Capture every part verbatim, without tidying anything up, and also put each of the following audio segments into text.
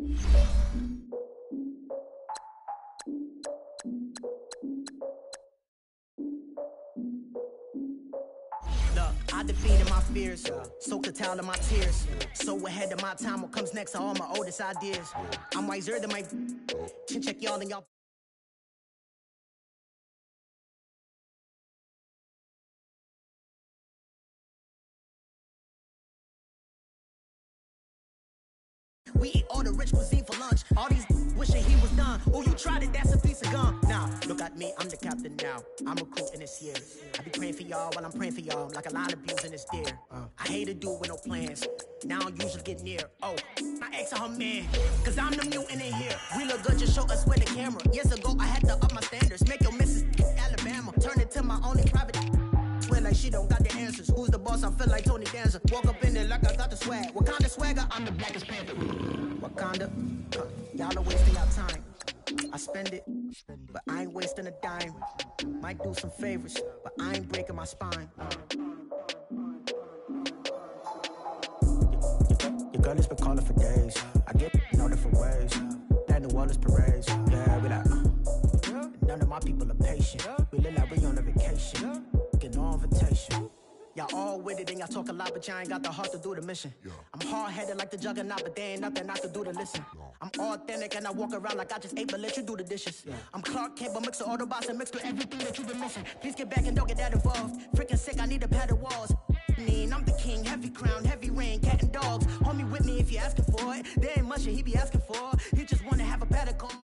I defeated my fears, soaked the towel in my tears. So ahead of my time, what comes next are all my oldest ideas. I'm wiser than my chin check y'all and y'all. We eat all the rich cuisine for lunch. All these wishing he was done. Oh, you tried it, that's a piece of gum. Now, look at me, I'm the captain now. I'm recruiting this year. I be praying for y'all while I'm praying for y'all. Like a line abusing this deer. Uh, I hate a dude with no plans. Now I don't usually get near. Oh, my ex her man. Cause I'm the mutant in here. We look good, just show us where the camera. Years ago, I had to up my standards. Make your missus Alabama. Turn it to my only private. Swear like she don't got the answers. Who's the boss? I feel like Tony Danza. Walk up in there like I got the swag. What kind of swagger? I'm the blackest panther. Wakanda, uh, y'all are wasting your time. I spend it, but I ain't wasting a dime. Might do some favors, but I ain't breaking my spine. Uh. Your girl has been calling for days. I get in all different ways. That New Orleans parades. Yeah, we like, uh. None of my people are patient. We live like we on a vacation. Get no invitation. Y'all all with it and y'all talk a lot, but y'all ain't got the heart to do the mission. Yeah. I'm hard-headed like the juggernaut, but there ain't nothing I can do to listen. No. I'm authentic and I walk around like I just ate, but let you do the dishes. Yeah. I'm Clark Kent, but mix of Autobots and mixed with everything that you've been missing. Please get back and don't get that involved. Freaking sick, I need to pad the walls. Mean, I'm the king, heavy crown, heavy rain, cat and dogs. Homie with me if you're asking for it. There ain't much that he be asking for. He just wanna have a paddock on.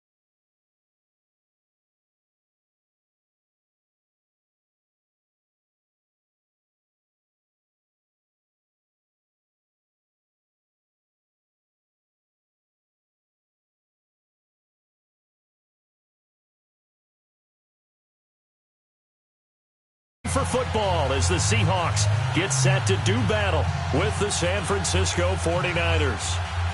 For football as the Seahawks get set to do battle with the San Francisco forty-niners.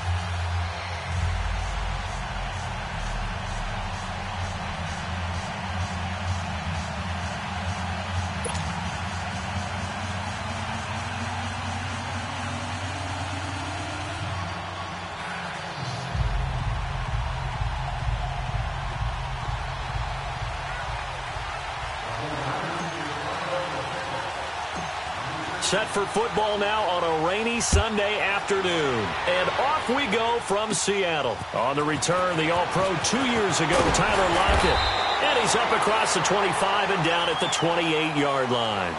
Set for football now on a rainy Sunday afternoon. And off we go from Seattle. On the return, the All-Pro two years ago, Tyler Lockett. And he's up across the twenty-five and down at the twenty-eight-yard line.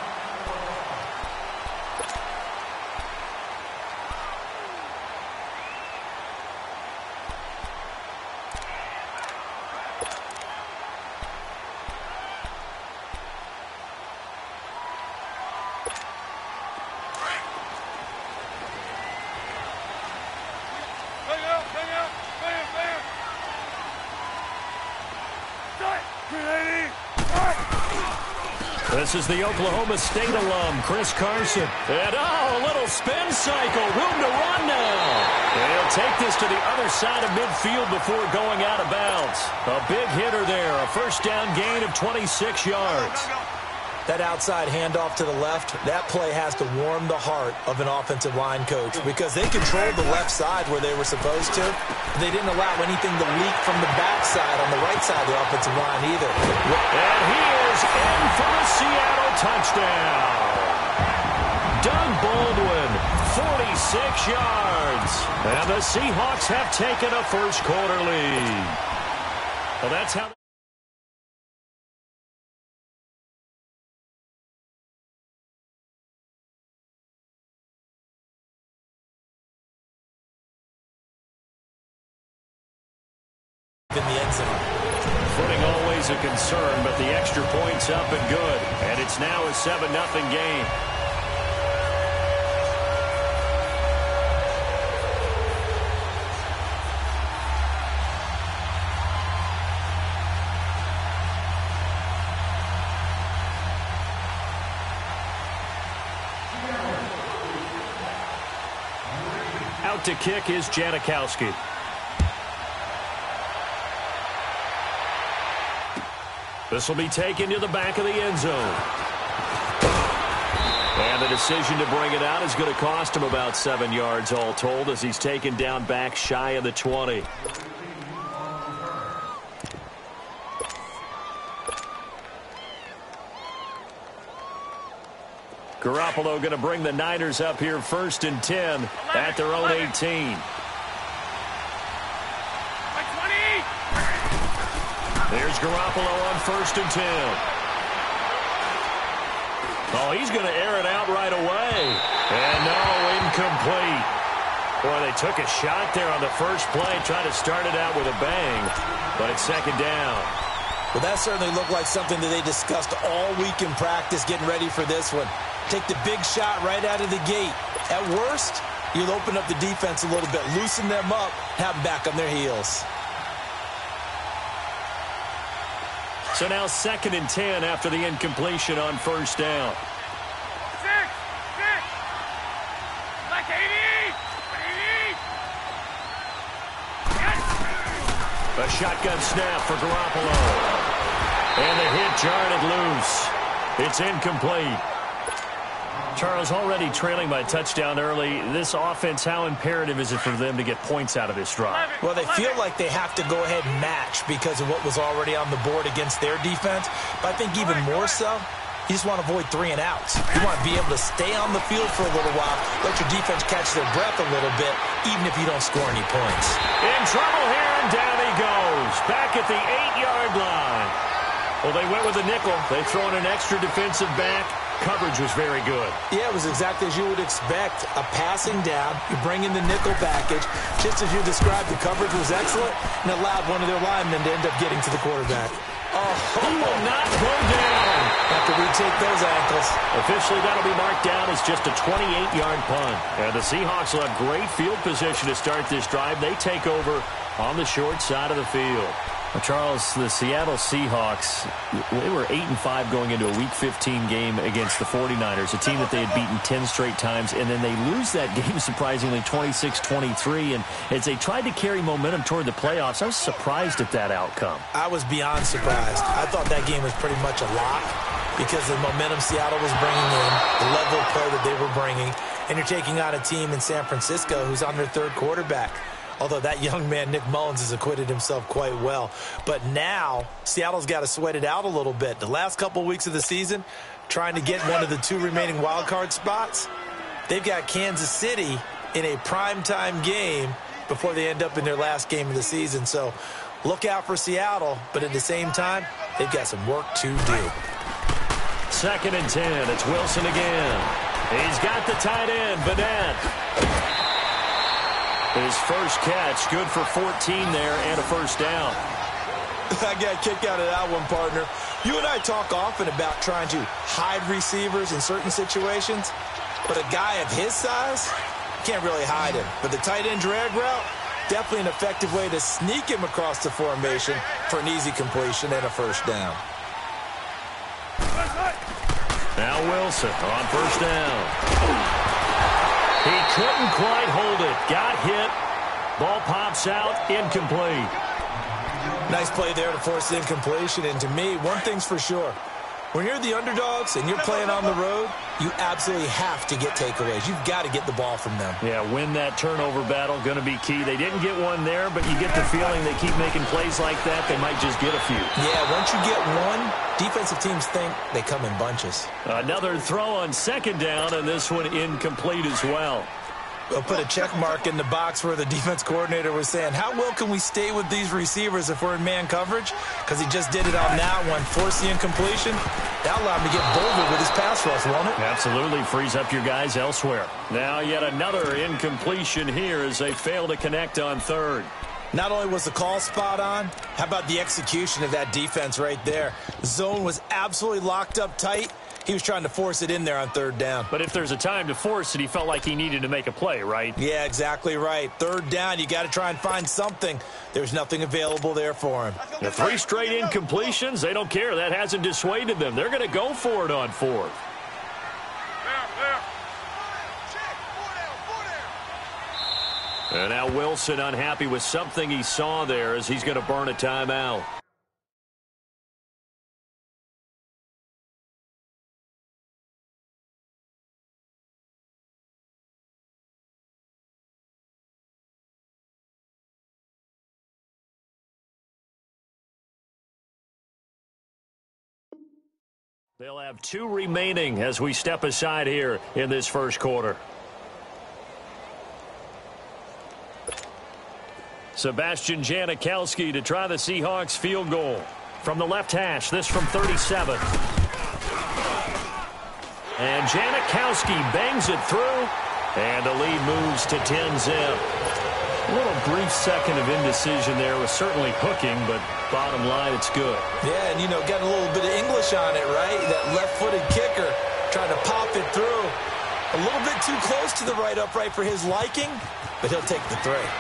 This is the Oklahoma State alum, Chris Carson. And, oh, a little spin cycle. Room to run now. And he'll take this to the other side of midfield before going out of bounds. A big hitter there. A first down gain of twenty-six yards. That outside handoff to the left, that play has to warm the heart of an offensive line coach because they controlled the left side where they were supposed to. They didn't allow anything to leak from the backside on the right side of the offensive line either. And he is in for a Seattle touchdown. Doug Baldwin, forty-six yards. And the Seahawks have taken a first quarter lead. Well, that's how... in the end zone. Footing always a concern, but the extra point's up and good. And it's now a seven nothing game. Out to kick is Janikowski. This will be taken to the back of the end zone. And the decision to bring it out is going to cost him about seven yards all told as he's taken down back shy of the twenty. Garoppolo going to bring the Niners up here first and ten at their own eighteen. There's Garoppolo on first and ten. Oh, he's going to air it out right away. And no, incomplete. Boy, they took a shot there on the first play, tried to start it out with a bang, but it's second down. Well, that certainly looked like something that they discussed all week in practice, getting ready for this one. Take the big shot right out of the gate. At worst, you'll open up the defense a little bit, loosen them up, have them back on their heels. So now second and ten after the incompletion on first down. Six, six, like eighty, eighty. Yes. A shotgun snap for Garoppolo. And the hit jarred it loose. It's incomplete. Charles, already trailing by a touchdown early. This offense, how imperative is it for them to get points out of this drive? Well, they feel like they have to go ahead and match because of what was already on the board against their defense. But I think even more so, you just want to avoid three and outs. You want to be able to stay on the field for a little while, let your defense catch their breath a little bit, even if you don't score any points. In trouble here, and down he goes. Back at the eight-yard line. Well, they went with a nickel. They throw in an extra defensive back. Coverage was very good. Yeah, it was exactly as you would expect. A passing down, you bring in the nickel package. Just as you described, the coverage was excellent and allowed one of their linemen to end up getting to the quarterback. Oh, he will not go down. Have to retake those ankles. Officially, that'll be marked down as just a twenty-eight-yard punt. And the Seahawks will have great field position to start this drive. They take over on the short side of the field. Well, Charles, the Seattle Seahawks, they were eight and five going into a Week fifteen game against the forty-niners, a team that they had beaten ten straight times, and then they lose that game surprisingly twenty-six twenty-three. And as they tried to carry momentum toward the playoffs, I was surprised at that outcome. I was beyond surprised. I thought that game was pretty much a lock because of the momentum Seattle was bringing in, the level of play that they were bringing, and you're taking on a team in San Francisco who's on their third quarterback. Although that young man, Nick Mullins, has acquitted himself quite well. But now, Seattle's got to sweat it out a little bit. The last couple weeks of the season, trying to get one of the two remaining wild card spots, they've got Kansas City in a primetime game before they end up in their last game of the season. So look out for Seattle, but at the same time, they've got some work to do. Second and ten. It's Wilson again. He's got the tight end, Bennett. His first catch, good for fourteen there and a first down. I got a kick out of that one, partner. You and I talk often about trying to hide receivers in certain situations, but a guy of his size, can't really hide him. But the tight end drag route, definitely an effective way to sneak him across the formation for an easy completion and a first down. Now Wilson on first down. He couldn't quite hold it. Got hit. Ball pops out. Incomplete. Nice play there to force the incompletion. And to me, one thing's for sure. When you're the underdogs and you're playing on the road, you absolutely have to get takeaways. You've got to get the ball from them. Yeah, win that turnover battle, going to be key. They didn't get one there, but you get the feeling they keep making plays like that, they might just get a few. Yeah, once you get one, defensive teams think they come in bunches. Another throw on second down, and this one incomplete as well. We'll put a check mark in the box where the defense coordinator was saying, how well can we stay with these receivers if we're in man coverage? Because he just did it on that one, forced the incompletion. That allowed him to get bolder with his pass rush, won't it? Absolutely, frees up your guys elsewhere. Now yet another incompletion here as they fail to connect on third. Not only was the call spot on, how about the execution of that defense right there? Zone was absolutely locked up tight. He was trying to force it in there on third down. But if there's a time to force it, he felt like he needed to make a play, right? Yeah, exactly right. Third down, you got to try and find something. There's nothing available there for him. The three straight incompletions, they don't care. That hasn't dissuaded them. They're going to go for it on fourth. And now Wilson unhappy with something he saw there as he's going to burn a timeout. They'll have two remaining as we step aside here in this first quarter. Sebastian Janikowski to try the Seahawks field goal. From the left hash, this from thirty-seven. And Janikowski bangs it through, and the lead moves to ten zip. A little brief second of indecision there was certainly hooking, but bottom line, it's good. Yeah, and, you know, got a little bit of English on it, right? That left-footed kicker trying to pop it through. A little bit too close to the right upright for his liking, but he'll take the three.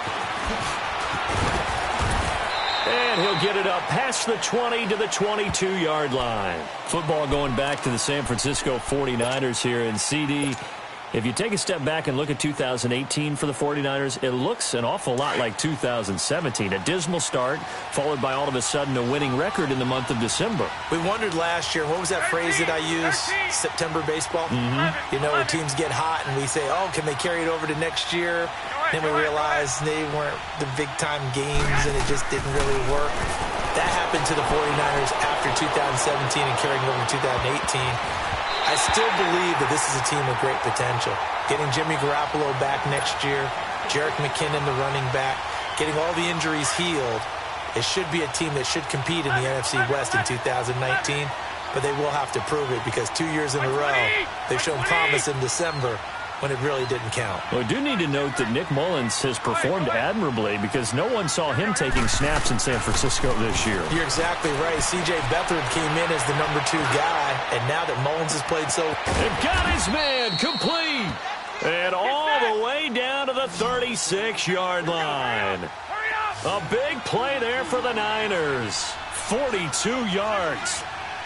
And he'll get it up past the twenty to the twenty-two yard line. Football going back to the San Francisco forty-niners here. And C D, if you take a step back and look at two thousand eighteen for the forty-niners, it looks an awful lot like two thousand seventeen. A dismal start, followed by all of a sudden a winning record in the month of December. We wondered last year, what was that phrase that I used? September baseball? Mm-hmm. You know, where teams get hot and we say, oh, can they carry it over to next year? Then we realized they weren't the big-time games and it just didn't really work. That happened to the forty-niners after two thousand seventeen and carrying over to two thousand eighteen. I still believe that this is a team with great potential. Getting Jimmy Garoppolo back next year, Jerick McKinnon, the running back, getting all the injuries healed, it should be a team that should compete in the N F C West in two thousand nineteen, but they will have to prove it because two years in a row, they've shown promise in December when it really didn't count. Well, I do need to note that Nick Mullins has performed admirably because no one saw him taking snaps in San Francisco this year. You're exactly right. C J Beathard came in as the number two guy, and now that Mullins has played so... They've got his man complete. And all the way down to the thirty-six yard line. A big play there for the Niners. forty-two yards.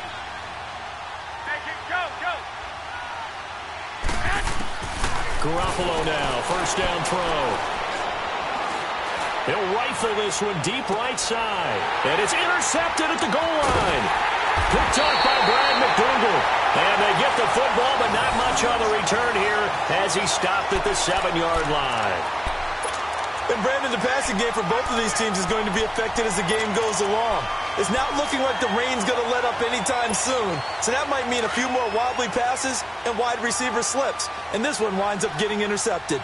Garoppolo now, first down throw. He'll rifle this one deep right side. And it's intercepted at the goal line. Picked off by Brad McDougal. And they get the football, but not much on the return here as he stopped at the seven yard line. And Brandon, the passing game for both of these teams is going to be affected as the game goes along. It's not looking like the rain's going to let up anytime soon. So that might mean a few more wobbly passes and wide receiver slips. And this one winds up getting intercepted.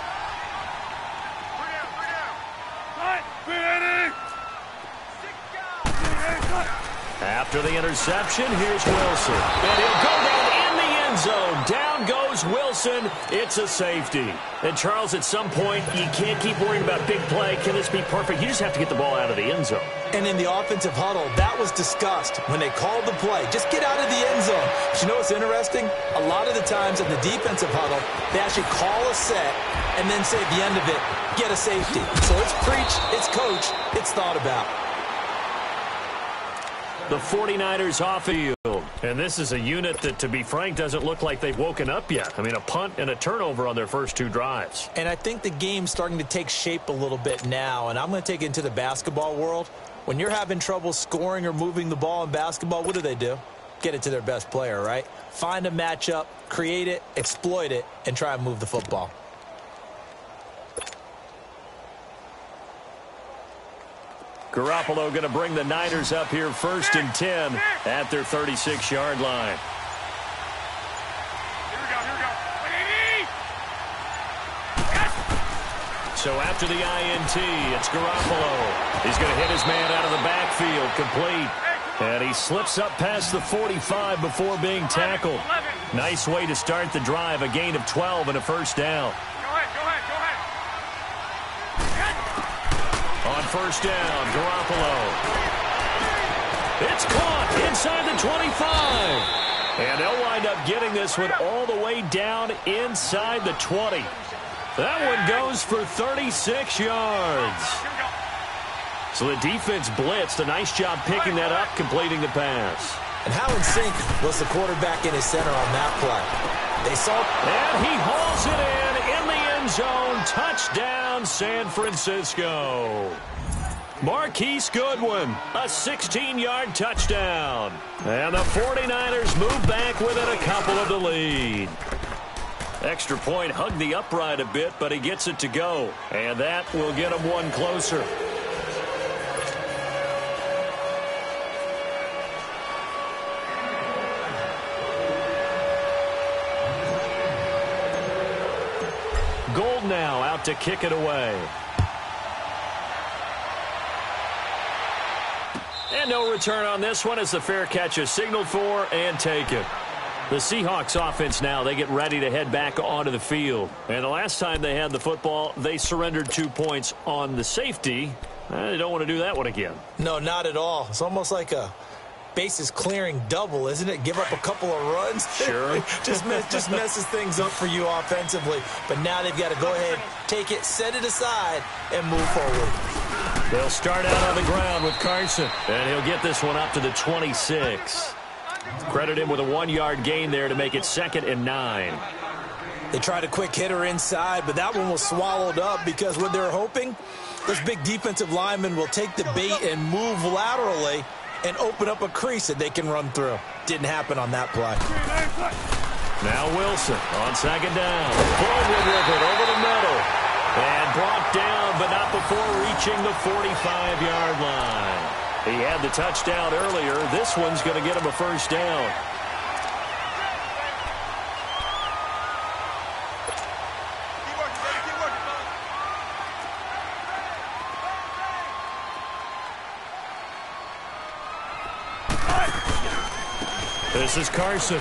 After the interception, here's Wilson. And he'll go down in the end zone. Down goes Wilson. It's a safety. And, Charles, at some point, you can't keep worrying about big play. Can this be perfect? You just have to get the ball out of the end zone. And in the offensive huddle, that was discussed when they called the play. Just get out of the end zone. But you know what's interesting? A lot of the times in the defensive huddle, they actually call a set and then say at the end of it, get a safety. So it's preached, it's coached, it's thought about. The forty-niners off field. And this is a unit that, to be frank, doesn't look like they've woken up yet. I mean, a punt and a turnover on their first two drives. And I think the game's starting to take shape a little bit now. And I'm going to take it into the basketball world. When you're having trouble scoring or moving the ball in basketball, what do they do? Get it to their best player, right? Find a matchup, create it, exploit it, and try and move the football. Garoppolo going to bring the Niners up here first and ten at their thirty-six yard line. Here we go, here we go. So after the I N T, it's Garoppolo. He's going to hit his man out of the backfield, complete. And he slips up past the forty-five before being tackled. Nice way to start the drive, a gain of twelve and a first down. On first down, Garoppolo. It's caught inside the twenty-five. And they'll wind up getting this one all the way down inside the twenty. That one goes for thirty-six yards. So the defense blitzed. A nice job picking that up, completing the pass. And how in sync was the quarterback in his center on that play? They saw... And he hauls it in in the end zone. Touchdown, San Francisco. Marquise Goodwin, a sixteen yard touchdown. And the forty-niners move back within a couple of the lead. Extra point hugged the upright a bit, but he gets it to go. And that will get him one closer. now out to kick it away. And no return on this one as the fair catch is signaled for and taken. The Seahawks offense now, they get ready to head back onto the field. And the last time they had the football, they surrendered two points on the safety. They don't want to do that one again. No, not at all. It's almost like a bases clearing double, isn't it? Give up a couple of runs. Sure. just, mess, just messes things up for you offensively. But now they've got to go ahead, take it, set it aside, and move forward. They'll start out on the ground with Carson. And he'll get this one up to the twenty-six. Credit him with a one-yard gain there to make it second and nine. They tried a quick hitter inside, but that one was swallowed up because what they're hoping, those big defensive linemen will take the bait and move laterally and open up a crease that they can run through. Didn't happen on that play. Now Wilson on second down. Forward with it over the middle. And brought down, but not before reaching the forty-five-yard line. He had the touchdown earlier. This one's going to get him a first down. This is Carson.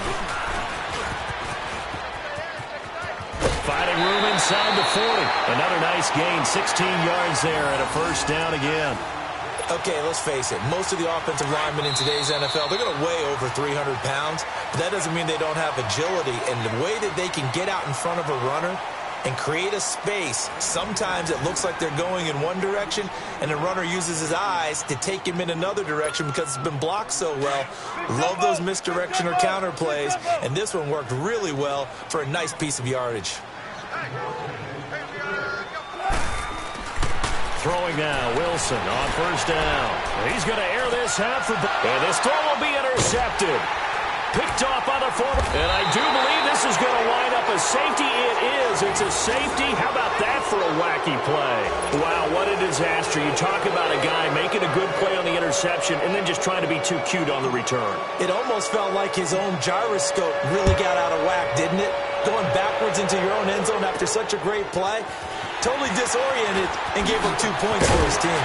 Finding room inside the forty. Another nice gain, sixteen yards there and a first down again. Okay, let's face it. Most of the offensive linemen in today's N F L, they're going to weigh over three hundred pounds, but that doesn't mean they don't have agility. And the way that they can get out in front of a runner and create a space, sometimes it looks like they're going in one direction, and the runner uses his eyes to take him in another direction because it's been blocked so well. Love those misdirection or counter plays, and this one worked really well for a nice piece of yardage. Throwing now, Wilson on first down. He's going to air this out for... And this throw will be intercepted. Picked off by the forward. And I do believe this is going to wind up a safety. It is. It's a safety. How about that for a wacky play? Wow, what a disaster. You talk about a guy making a good play on the interception and then just trying to be too cute on the return. It almost felt like his own gyroscope really got out of whack, didn't it? Going backwards into your own end zone after such a great play. Totally disoriented and gave him two points for his team.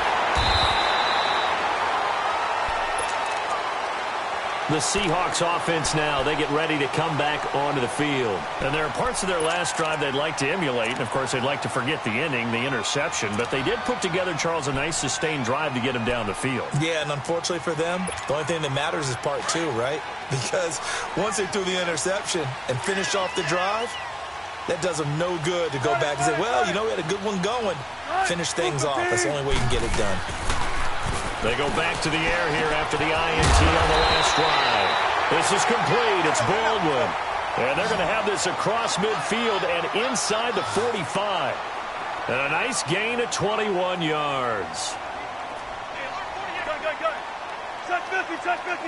The Seahawks offense now, they get ready to come back onto the field. And there are parts of their last drive they'd like to emulate. And, of course, they'd like to forget the ending, the interception. But they did put together, Charles, a nice sustained drive to get him down the field. Yeah, and unfortunately for them, the only thing that matters is part two, right? Because once they threw the interception and finished off the drive, that does them no good to go back and say, well, you know, we had a good one going. Finish things off. That's the only way you can get it done. They go back to the air here after the I N T on the last drive. This is complete. It's Baldwin. And they're going to have this across midfield and inside the forty-five. And a nice gain of twenty-one yards. Go, go, go. Touch fifty, touch fifty.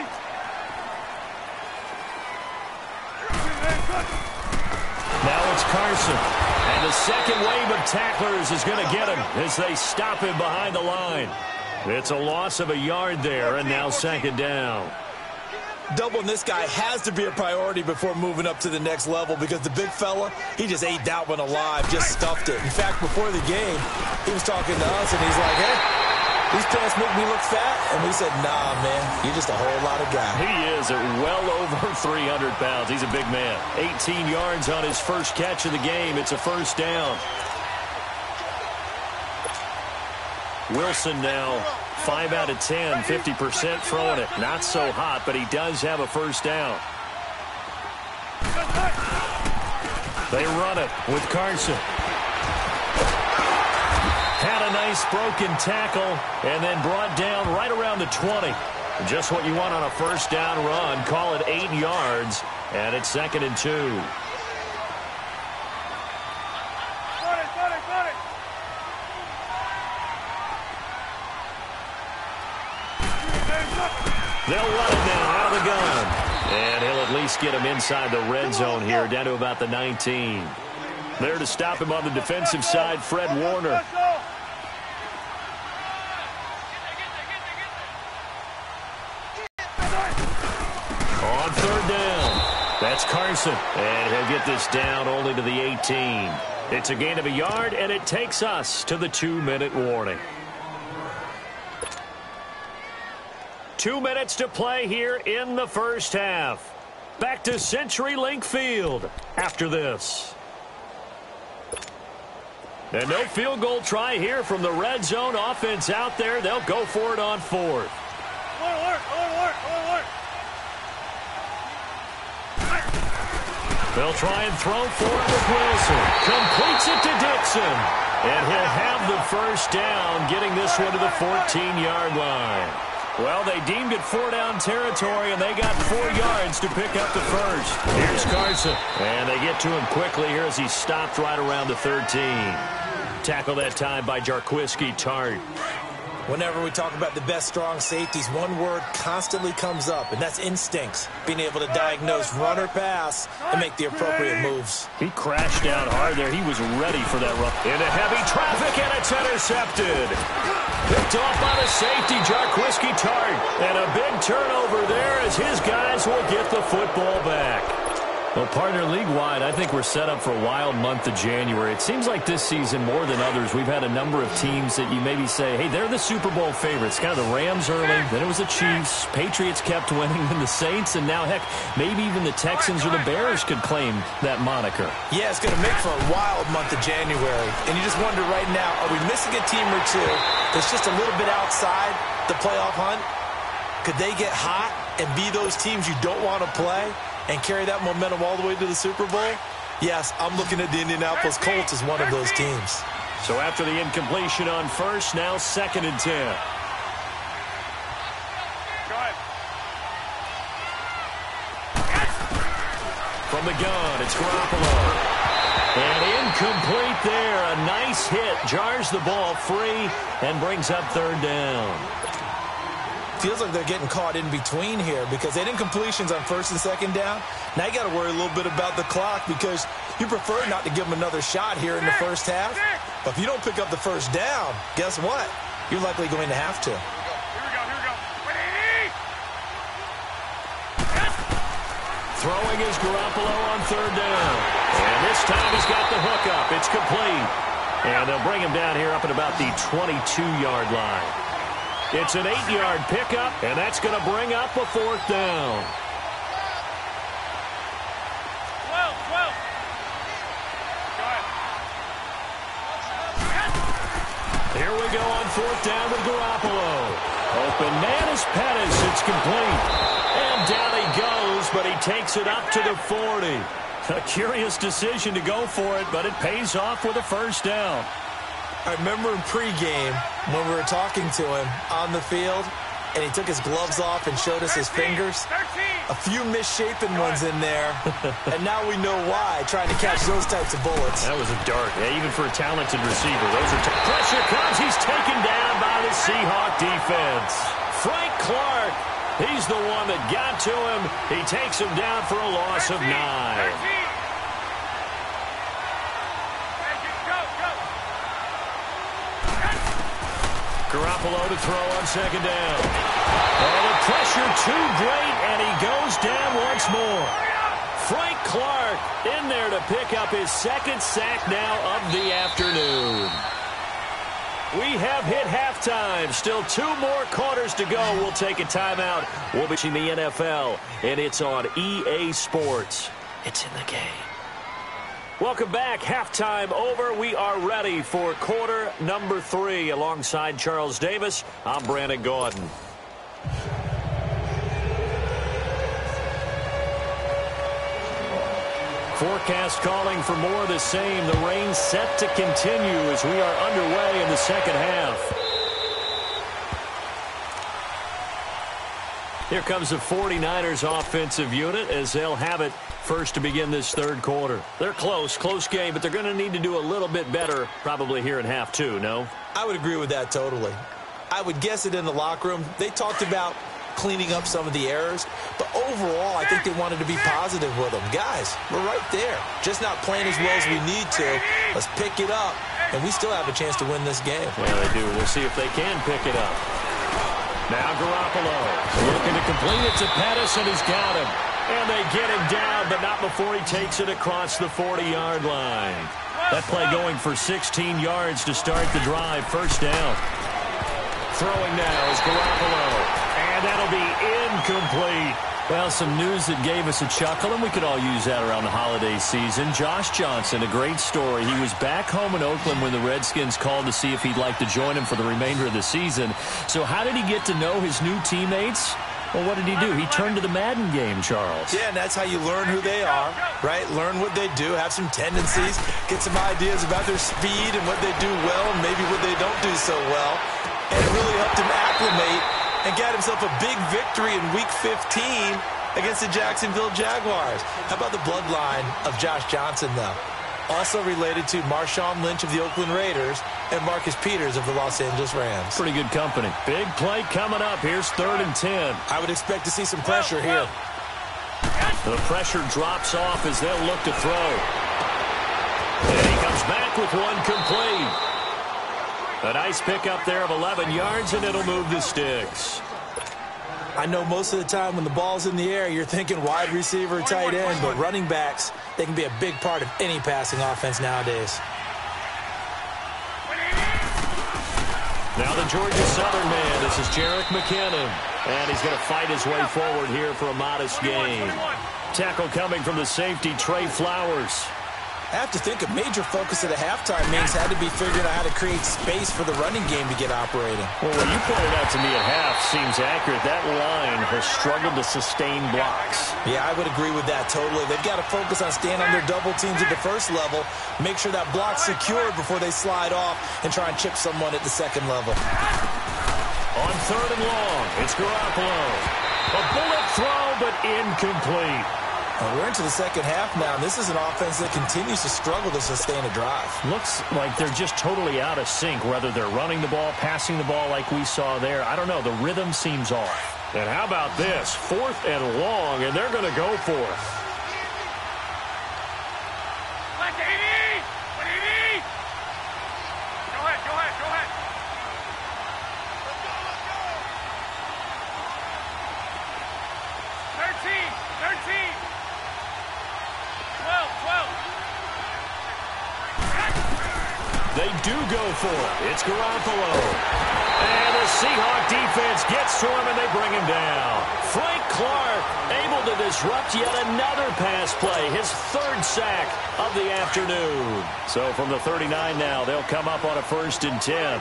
Now it's Carson. And the second wave of tacklers is going to get him as they stop him behind the line. It's a loss of a yard there, and now second down. Doubling this guy has to be a priority before moving up to the next level because the big fella, he just ate that one alive, just stuffed it. In fact, before the game, he was talking to us, and he's like, hey, these pants make me look fat. And we said, nah, man, you're just a whole lot of guy. He is at well over three hundred pounds. He's a big man. eighteen yards on his first catch of the game. It's a first down. Wilson now, five out of ten, fifty percent throwing it. Not so hot, but he does have a first down. They run it with Carson. Had a nice broken tackle and then brought down right around the twenty. Just what you want on a first down run. Call it eight yards, and it's second and two. They'll run it now out of the gun. And he'll at least get him inside the red zone here, down to about the nineteen. There to stop him on the defensive side, Fred Warner. On third down, that's Carson. And he'll get this down only to the eighteen. It's a gain of a yard, and it takes us to the two-minute warning. Two minutes to play here in the first half. Back to CenturyLink Field after this. And no field goal try here from the red zone offense out there. They'll go for it on fourth. They'll try and throw for it with Wilson. Completes it to Dixon. And he'll have the first down, getting this one to the fourteen-yard line. Well, they deemed it four-down territory, and they got four yards to pick up the first. Here's Carson. And they get to him quickly here as he stopped right around the thirteen. Tackle that time by Jaquiski Tartt. Whenever we talk about the best strong safeties, one word constantly comes up, and that's instincts. Being able to diagnose run or pass and make the appropriate moves. He crashed down hard there. He was ready for that run. Into heavy traffic, and it's intercepted. Picked off by the safety, Jaquiski Tartt. And a big turnover there as his guys will get the football back. Well, partner, league-wide, I think we're set up for a wild month of January. It seems like this season, more than others, we've had a number of teams that you maybe say, hey, they're the Super Bowl favorites. Kind of the Rams early, then it was the Chiefs. Patriots kept winning, and the Saints, and now, heck, maybe even the Texans or the Bears could claim that moniker. Yeah, it's going to make for a wild month of January. And you just wonder right now, are we missing a team or two that's just a little bit outside the playoff hunt? Could they get hot and be those teams you don't want to play and carry that momentum all the way to the Super Bowl? Yes, I'm looking at the Indianapolis Colts as one of those teams. So after the incompletion on first, now second and ten. Go ahead. From the gun, it's Garoppolo. And incomplete there. A nice hit. Jars the ball free and brings up third down. Feels like they're getting caught in between here because they had incompletions on first and second down. Now you got to worry a little bit about the clock because you prefer not to give them another shot here in the first half. But if you don't pick up the first down, guess what? You're likely going to have to. Here we go, here we go. Ready? Throwing is Garoppolo on third down. And this time he's got the hook up. It's complete. And they'll bring him down here up at about the twenty-two-yard line. It's an eight-yard pickup, and that's going to bring up a fourth down. twelve, twelve. Go ahead. Here we go on fourth down with Garoppolo. Open man is Pettis. It's complete. And down he goes, but he takes it up to the forty. A curious decision to go for it, but it pays off with a first down. I remember in pregame when we were talking to him on the field, and he took his gloves off and showed us his fingers. A few misshapen ones in there, and now we know why, trying to catch those types of bullets. That was a dart. Yeah, even for a talented receiver. Those are t- Pressure comes. He's taken down by the Seahawk defense. Frank Clark, he's the one that got to him. He takes him down for a loss of nine. Garoppolo to throw on second down. Oh, the pressure too great, and he goes down once more. Frank Clark in there to pick up his second sack now of the afternoon. We have hit halftime. Still two more quarters to go. We'll take a timeout. We'll be watching the N F L, and it's on E A Sports. It's in the game. Welcome back. Halftime over. We are ready for quarter number three. Alongside Charles Davis, I'm Brandon Gaudin. Forecast calling for more of the same. The rain set to continue as we are underway in the second half. Here comes the forty-niners offensive unit as they'll have it first to begin this third quarter. They're close, close game, but they're going to need to do a little bit better probably here in half two, no? I would agree with that totally. I would guess it in the locker room. They talked about cleaning up some of the errors, but overall I think they wanted to be positive with them. Guys, we're right there. Just not playing as well as we need to. Let's pick it up, and we still have a chance to win this game. Yeah, they do. We'll see if they can pick it up. Now Garoppolo looking to complete it to Pettis, and he's got him. And they get him down, but not before he takes it across the forty-yard line. That play going for sixteen yards to start the drive. First down. Throwing now is Garoppolo. And that'll be incomplete. Well, some news that gave us a chuckle, and we could all use that around the holiday season. Josh Johnson, a great story. He was back home in Oakland when the Redskins called to see if he'd like to join him for the remainder of the season. So how did he get to know his new teammates? Well, what did he do? He turned to the Madden game, Charles. Yeah, and that's how you learn who they are, right? Learn what they do, have some tendencies, get some ideas about their speed and what they do well and maybe what they don't do so well. And it really helped him acclimate and got himself a big victory in Week fifteen against the Jacksonville Jaguars. How about the bloodline of Josh Johnson, though? Also related to Marshawn Lynch of the Oakland Raiders and Marcus Peters of the Los Angeles Rams. Pretty good company. Big play coming up. Here's third and ten. I would expect to see some pressure here. The pressure drops off as they'll look to throw. And he comes back with one complete. A nice pickup there of eleven yards, and it'll move the sticks. I know most of the time when the ball's in the air, you're thinking wide receiver, tight end, but running backs, they can be a big part of any passing offense nowadays. Now the Georgia Southern man, this is Jerick McKinnon, and he's going to fight his way forward here for a modest gain. Tackle coming from the safety, Trey Flowers. I have to think a major focus at the halftime means had to be figuring out how to create space for the running game to get operating. Well, what you pointed out to me at half seems accurate. That line has struggled to sustain blocks. Yeah, I would agree with that totally. They've got to focus on staying on their double teams at the first level, make sure that block's secured before they slide off and try and chip someone at the second level. On third and long, it's Garoppolo. A bullet throw, but incomplete. Well, we're into the second half now, and this is an offense that continues to struggle to sustain a drive. Looks like they're just totally out of sync, whether they're running the ball, passing the ball like we saw there. I don't know. The rhythm seems off. And how about this? Fourth and long, and they're going to go for it. Go ahead, go ahead, go ahead. thirteen, thirteen. twelve, twelve. They do go for it. It's Garoppolo. And the Seahawk defense gets to him, and they bring him down. Frank Clark able to disrupt yet another pass play, his third sack of the afternoon. So from the thirty-nine now, they'll come up on a first and ten.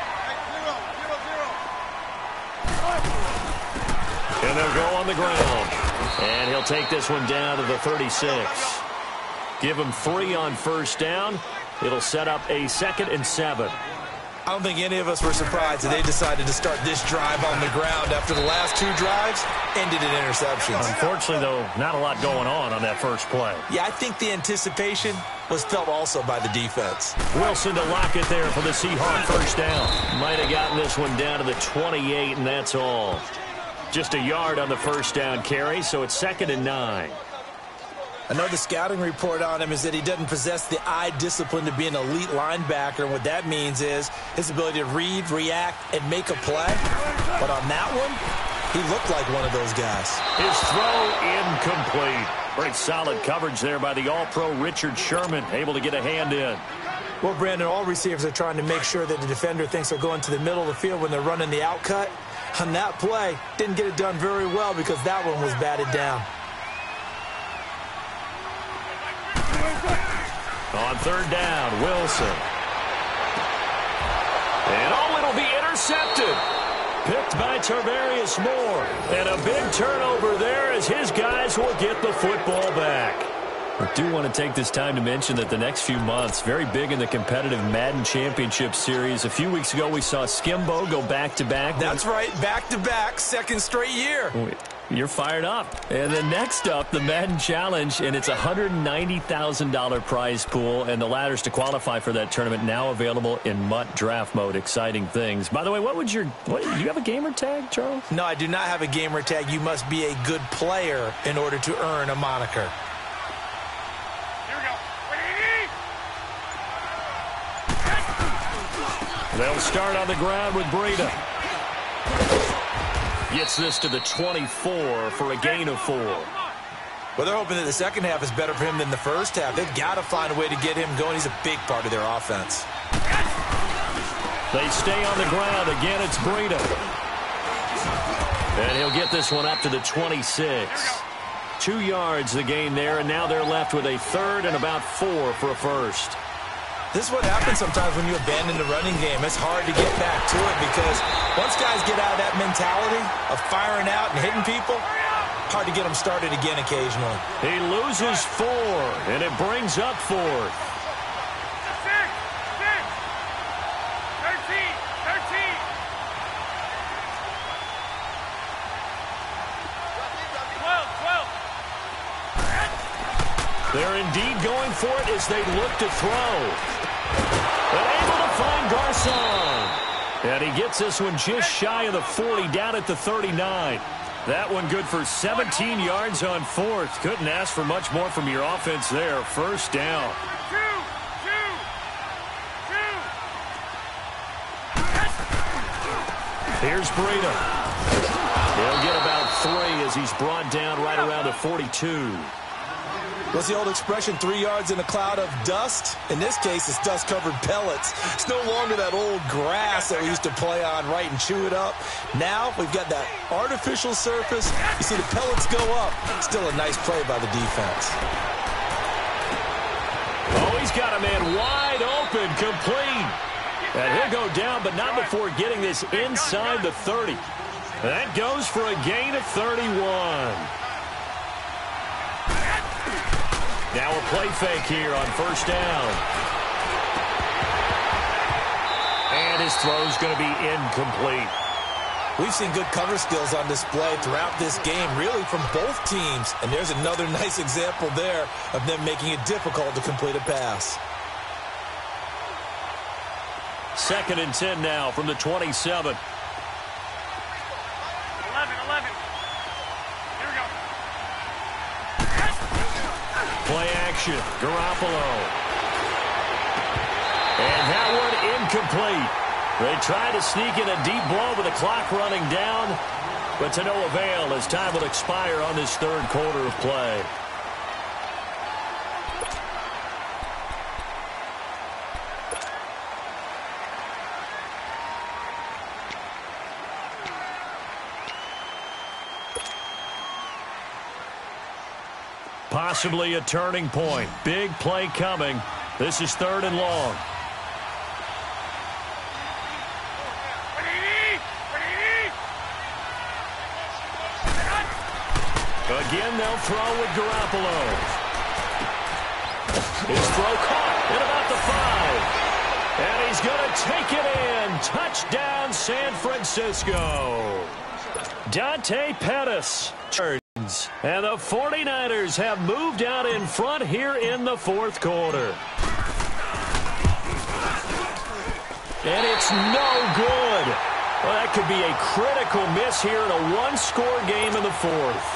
And they'll go on the ground. And he'll take this one down to the thirty-six. Give him three on first down. It'll set up a second and seven. I don't think any of us were surprised that they decided to start this drive on the ground after the last two drives ended in interceptions. Unfortunately, though, not a lot going on on that first play. Yeah, I think the anticipation was felt also by the defense. Wilson to lock it there for the Seahawk first down. Might have gotten this one down to the twenty-eight, and that's all. Just a yard on the first down carry, so it's second and nine. I know the scouting report on him is that he doesn't possess the eye discipline to be an elite linebacker. And what that means is his ability to read, react, and make a play. But on that one, he looked like one of those guys. His throw incomplete. Very solid coverage there by the All-Pro Richard Sherman, able to get a hand in. Well, Brandon, all receivers are trying to make sure that the defender thinks they're going to the middle of the field when they're running the outcut. On that play, didn't get it done very well because that one was batted down. On third down, Wilson. And oh, it'll be intercepted. Picked by Tarvarius Moore. And a big turnover there as his guys will get the football back. I do want to take this time to mention that the next few months, very big in the competitive Madden Championship Series. A few weeks ago, we saw Skimbo go back-to-back. That's right, back-to-back, second straight year. You're fired up. And then next up, the Madden Challenge, and it's a one hundred ninety thousand dollars prize pool, and the ladders to qualify for that tournament now available in Mutt Draft Mode. Exciting things. By the way, what would your, what, do you have a gamer tag, Charles? No, I do not have a gamer tag. You must be a good player in order to earn a moniker. Here we go. They'll start on the ground with Breida. Gets this to the twenty-four for a gain of four. Well, they're hoping that the second half is better for him than the first half. They've got to find a way to get him going. He's a big part of their offense. They stay on the ground. Again, it's Breida. And he'll get this one up to the twenty-six. Two yards the gain there, and now they're left with a third and about four for a first. This is what happens sometimes when you abandon the running game. It's hard to get back to it because once guys get out of that mentality of firing out and hitting people, hard to get them started again occasionally. He loses four, and it brings up fourth. Six, six, thirteen, thirteen. twelve, twelve. They're indeed going for it as they look to throw. But able to find Garcon. And he gets this one just shy of the forty, down at the thirty-nine. That one good for seventeen yards on fourth. Couldn't ask for much more from your offense there. First down. Two, two, two. Here's Breida. He'll get about three as he's brought down right around the forty-two. What's the old expression, three yards in a cloud of dust? In this case, it's dust-covered pellets. It's no longer that old grass that we used to play on, right, and chew it up. Now we've got that artificial surface. You see the pellets go up. Still a nice play by the defense. Oh, he's got a man wide open, complete. And he'll go down, but not before getting this inside the thirty. That goes for a gain of thirty-one. Now a play fake here on first down. And his throw's going to be incomplete. We've seen good cover skills on display throughout this game, really from both teams. And there's another nice example there of them making it difficult to complete a pass. Second and ten now from the twenty-seven. eleven, eleven. Here we go. Play action. Garoppolo. And that one incomplete. They try to sneak in a deep blow with the clock running down, but to no avail as time will expire on this third quarter of play. Possibly a turning point. Big play coming. This is third and long. Again, they'll throw with Garoppolo. His throw caught at about the five. And he's going to take it in. Touchdown, San Francisco. Dante Pettis. And the forty-niners have moved out in front here in the fourth quarter. And it's no good. Well, that could be a critical miss here in a one-score game in the fourth.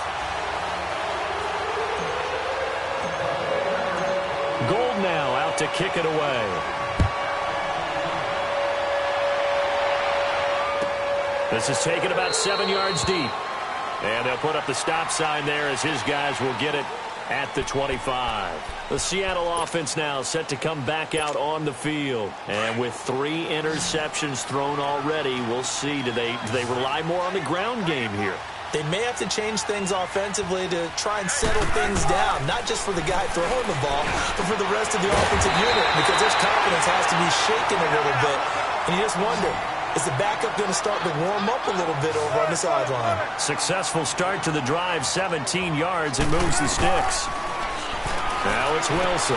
Gold now out to kick it away. This is taken about seven yards deep. And they'll put up the stop sign there as his guys will get it at the twenty-five. The Seattle offense now set to come back out on the field. And with three interceptions thrown already, we'll see. Do they, do they rely more on the ground game here? They may have to change things offensively to try and settle things down, not just for the guy throwing the ball, but for the rest of the offensive unit, because their confidence has to be shaken a little bit. And you just wonder, is the backup going to start to warm up a little bit over on the sideline? Successful start to the drive, seventeen yards, and moves the sticks. Now it's Wilson.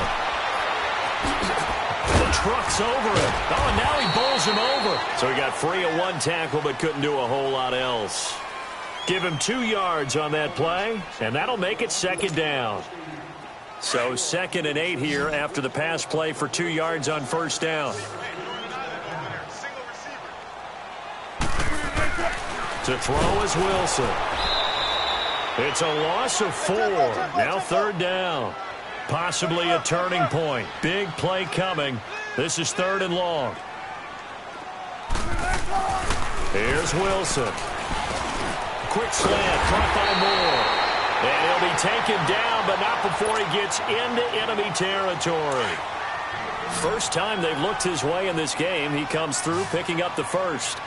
The truck's over him. Oh, and now he bowls him over. So he got free of one tackle but couldn't do a whole lot else. Give him two yards on that play, and that'll make it second down. So second and eight here after the pass play for two yards on first down. To throw is Wilson. It's a loss of four. Now third down. Possibly a turning point. Big play coming. This is third and long. Here's Wilson. Quick slant caught by Moore. And he'll be taken down, but not before he gets into enemy territory. First time they've looked his way in this game. He comes through, picking up the first.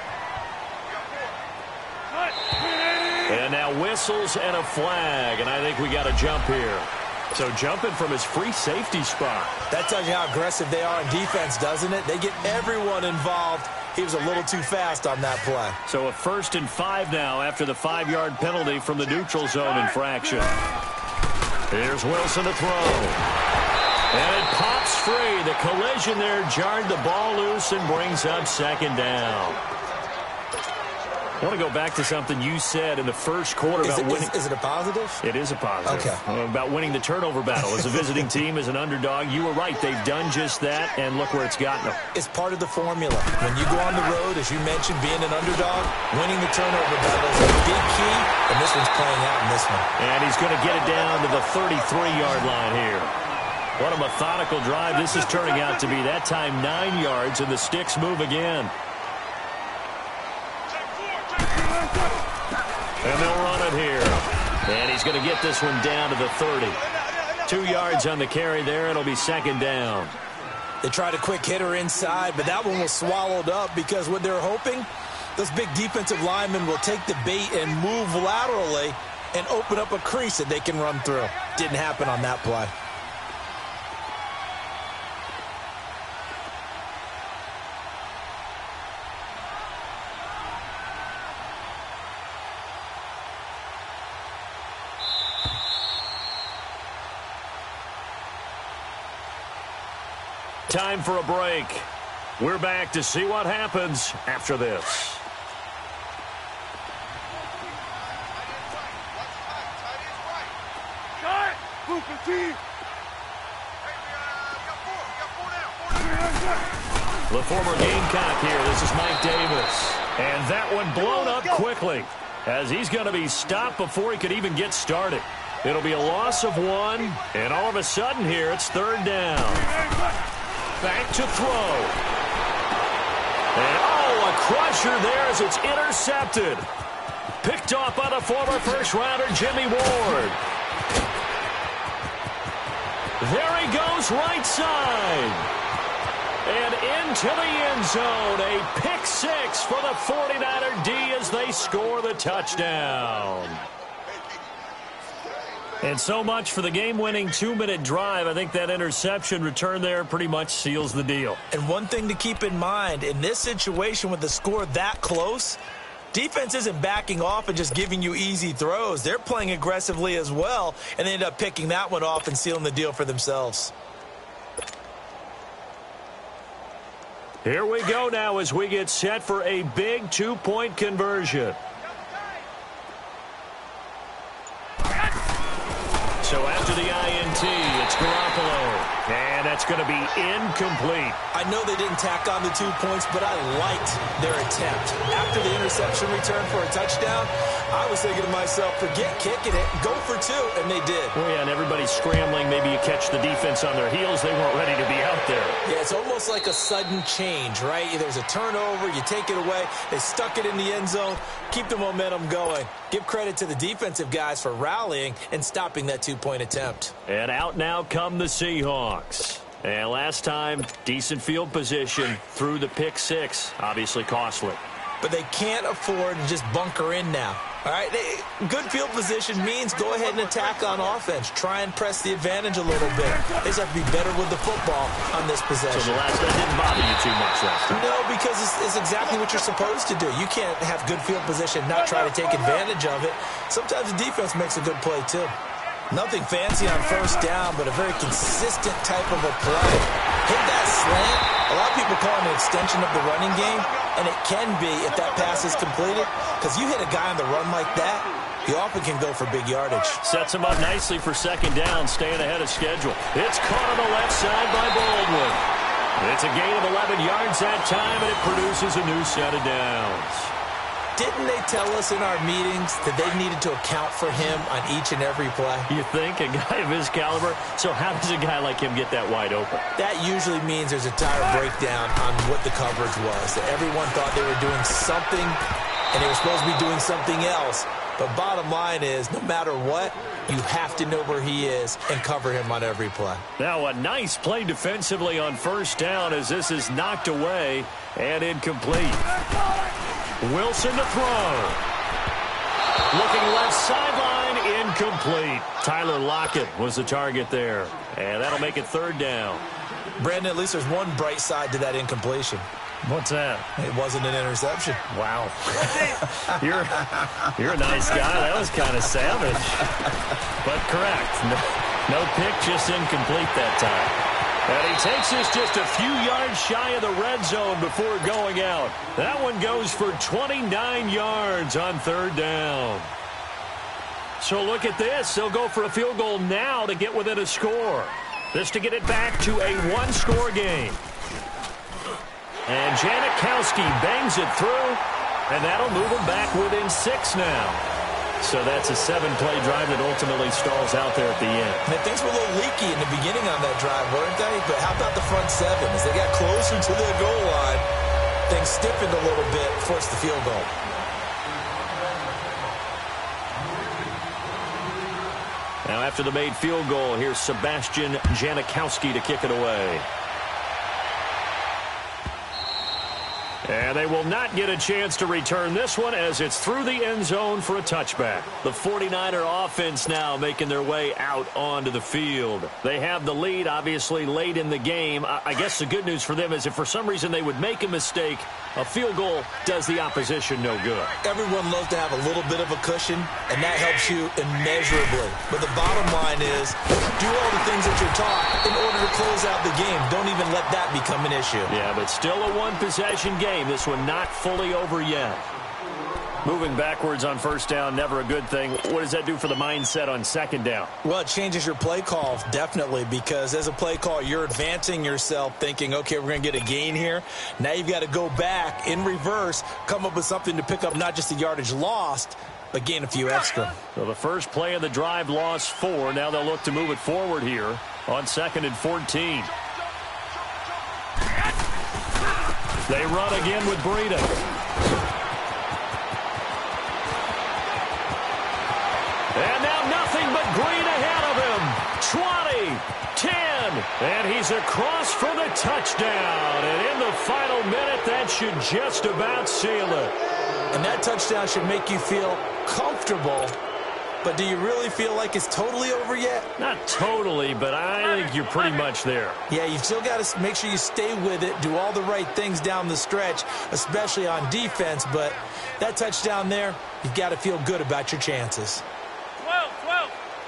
And now whistles and a flag, and I think we got a jump here. So jumping from his free safety spot. That tells you how aggressive they are in defense, doesn't it? They get everyone involved. He was a little too fast on that play. So a first and five now after the five-yard penalty from the neutral zone infraction. Here's Wilson to throw. And it pops free. The collision there jarred the ball loose and brings up second down. I want to go back to something you said in the first quarter is about it, winning. Is, is it a positive? It is a positive. Okay. Uh, about winning the turnover battle. As a visiting team, as an underdog, you were right. They've done just that, and look where it's gotten them. It's part of the formula. When you go on the road, as you mentioned, being an underdog, winning the turnover battle is a big key, and this one's playing out in this one. And he's going to get it down to the thirty-three-yard line here. What a methodical drive this is turning out to be. That time nine yards, and the sticks move again. And they'll run it here. And he's going to get this one down to the thirty. Two yards on the carry there. It'll be second down. They tried a quick hitter inside, but that one was swallowed up because what they're hoping, those big defensive linemen will take the bait and move laterally and open up a crease that they can run through. Didn't happen on that play. Time for a break. We're back to see what happens after this. The former Gamecock here. This is Mike Davis. And that one blown up quickly as he's going to be stopped before he could even get started. It'll be a loss of one, and all of a sudden here it's third down. Back to throw. And, oh, a crusher there as it's intercepted. Picked off by the former first-rounder, Jimmy Ward. There he goes, right side. And into the end zone. A pick six for the forty-niner D as they score the touchdown. And so much for the game-winning two-minute drive. I think that interception return there pretty much seals the deal. And one thing to keep in mind, in this situation with the score that close, defense isn't backing off and just giving you easy throws. They're playing aggressively as well, and they end up picking that one off and sealing the deal for themselves. Here we go now as we get set for a big two-point conversion. So after the I N T, it's Garoppolo. And that's going to be incomplete. I know they didn't tack on the two points, but I liked their attempt. After the interception return for a touchdown, I was thinking to myself, forget kicking it, go for two, and they did. Oh, yeah, and everybody's scrambling. Maybe you catch the defense on their heels. They weren't ready to be out there. Yeah, it's almost like a sudden change, right? There's a turnover, you take it away, they stuck it in the end zone, keep the momentum going. Give credit to the defensive guys for rallying and stopping that two-point attempt. And out now come the Seahawks. And last time, decent field position through the pick six. Obviously costly. But they can't afford to just bunker in now. All right, they, good field position means go ahead and attack on offense. Try and press the advantage a little bit. They just have to be better with the football on this possession. So the last that didn't bother you too much last time? No, because it's, it's exactly what you're supposed to do. You can't have good field position, not try to take advantage of it. Sometimes the defense makes a good play, too. Nothing fancy on first down, but a very consistent type of a play. Hit that slant. A lot of people call it an extension of the running game, and it can be if that pass is completed, because you hit a guy on the run like that, he often can go for big yardage. Sets him up nicely for second down, staying ahead of schedule. It's caught on the left side by Baldwin. It's a gain of eleven yards that time, and it produces a new set of downs. Didn't they tell us in our meetings that they needed to account for him on each and every play? You think? A guy of his caliber? So how does a guy like him get that wide open? That usually means there's a tire breakdown on what the coverage was. That everyone thought they were doing something, and they were supposed to be doing something else. But bottom line is, no matter what, you have to know where he is and cover him on every play. Now a nice play defensively on first down as this is knocked away and incomplete. Wilson to throw. Looking left sideline, incomplete. Tyler Lockett was the target there. And that'll make it third down. Brandon, at least there's one bright side to that incompletion. What's that? It wasn't an interception. Wow. you're, you're a nice guy. That was kind of savage. But correct. No, no pick, just incomplete that time. And he takes us just a few yards shy of the red zone before going out. That one goes for twenty-nine yards on third down. So look at this. They'll go for a field goal now to get within a score. This to get it back to a one-score game. And Janikowski bangs it through, and that'll move them back within six now. So that's a seven-play drive that ultimately stalls out there at the end. And things were a little leaky in the beginning on that drive, weren't they? But how about the front seven? As they got closer to the goal line, things stiffened a little bit, forced the field goal. Now after the made field goal, here's Sebastian Janikowski to kick it away. And they will not get a chance to return this one as it's through the end zone for a touchback. The forty-niner offense now making their way out onto the field. They have the lead, obviously, late in the game. I guess the good news for them is if for some reason they would make a mistake, a field goal does the opposition no good. Everyone loves to have a little bit of a cushion, and that helps you immeasurably. But the bottom line is, do all the things that you're taught in order to close out the game. Don't even let that become an issue. Yeah, but still a one-possession game. This one not fully over yet. Moving backwards on first down, never a good thing. What does that do for the mindset on second down? Well, it changes your play call, definitely, because as a play call, you're advancing yourself thinking, okay, we're going to get a gain here. Now you've got to go back in reverse, come up with something to pick up not just the yardage lost, but gain a few extra. So the first play of the drive lost four. Now they'll look to move it forward here on second and fourteen. They run again with Breida. And now nothing but green ahead of him. twenty, ten, and he's across for the touchdown. And in the final minute, that should just about seal it. And that touchdown should make you feel comfortable. But do you really feel like it's totally over yet? Not totally, but I think you're pretty much there. Yeah, you've still got to make sure you stay with it, do all the right things down the stretch, especially on defense. But that touchdown there, you've got to feel good about your chances. twelve, twelve.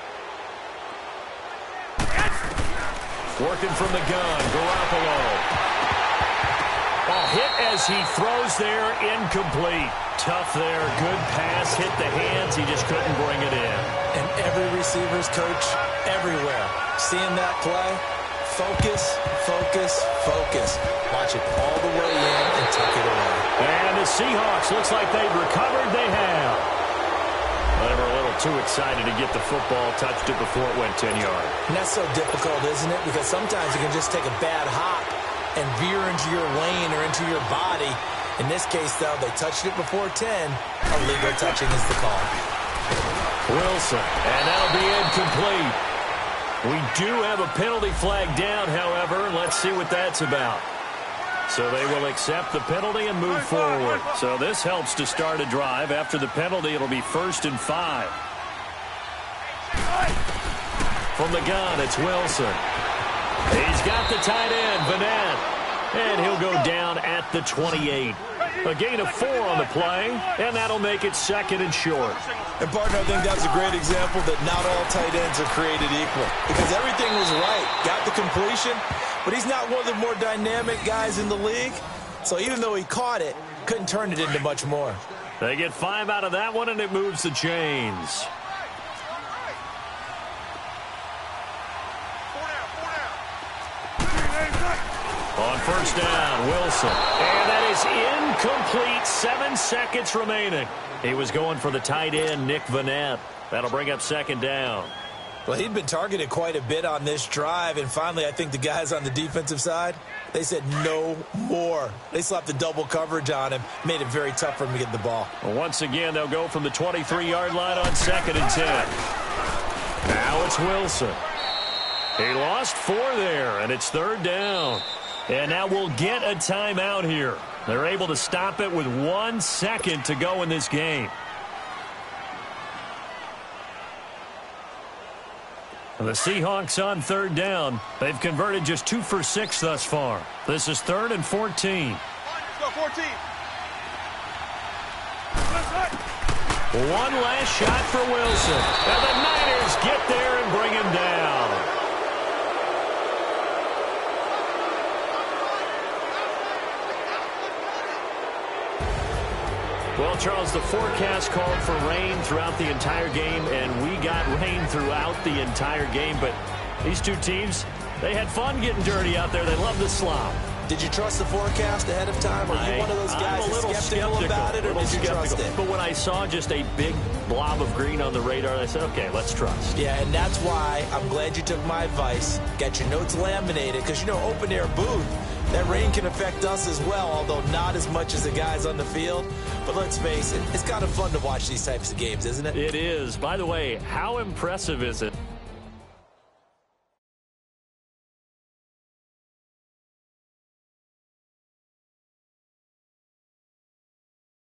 Working from the gun, Garoppolo. A hit as he throws there, incomplete. Tough there, good pass, hit the hands, he just couldn't bring it in. And every receiver's coach everywhere, seeing that play, focus, focus, focus. Watch it all the way in and tuck it away. And the Seahawks, looks like they've recovered, they have. Well, they were a little too excited to get the football, touched it before it went ten yards. And that's so difficult, isn't it? Because sometimes you can just take a bad hop and veer into your lane or into your body. In this case, though, they touched it before ten. Illegal touching is the call. Wilson, and that'll be incomplete. We do have a penalty flag down, however. Let's see what that's about. So they will accept the penalty and move forward. So this helps to start a drive. After the penalty, it'll be first and five. From the gun, it's Wilson. He's got the tight end, Vanette. And he'll go down at the twenty-eight. A gain of four on the play, and that'll make it second and short. And, partner, I think that's a great example that not all tight ends are created equal. Because everything was right. Got the completion, but he's not one of the more dynamic guys in the league. So even though he caught it, couldn't turn it into much more. They get five out of that one, and it moves the chains. On first down, Wilson. And that is incomplete. Seven seconds remaining. He was going for the tight end, Nick Vanette. That'll bring up second down. Well, he'd been targeted quite a bit on this drive, and finally I think the guys on the defensive side, they said no more. They slapped the double coverage on him, made it very tough for him to get the ball. Well, once again, they'll go from the twenty-three yard line on second and ten. Now it's Wilson. He lost four there, and it's third down. And now we'll get a timeout here. They're able to stop it with one second to go in this game. The Seahawks on third down. They've converted just two for six thus far. This is third and fourteen. Let's go, fourteen. One last shot for Wilson. And the Niners get there and bring him down. Well, Charles, the forecast called for rain throughout the entire game, and we got rain throughout the entire game. But these two teams, they had fun getting dirty out there. They love the slop. Did you trust the forecast ahead of time? Are you I, one of those guys I'm a little skeptical, skeptical about it, or did you skeptical. trust it? But when I saw just a big blob of green on the radar, I said, okay, let's trust. Yeah, and that's why I'm glad you took my advice. Got your notes laminated, because, you know, open-air booth, that rain can affect us as well, although not as much as the guys on the field. But let's face it, it's kind of fun to watch these types of games, isn't it? It is. By the way, how impressive is it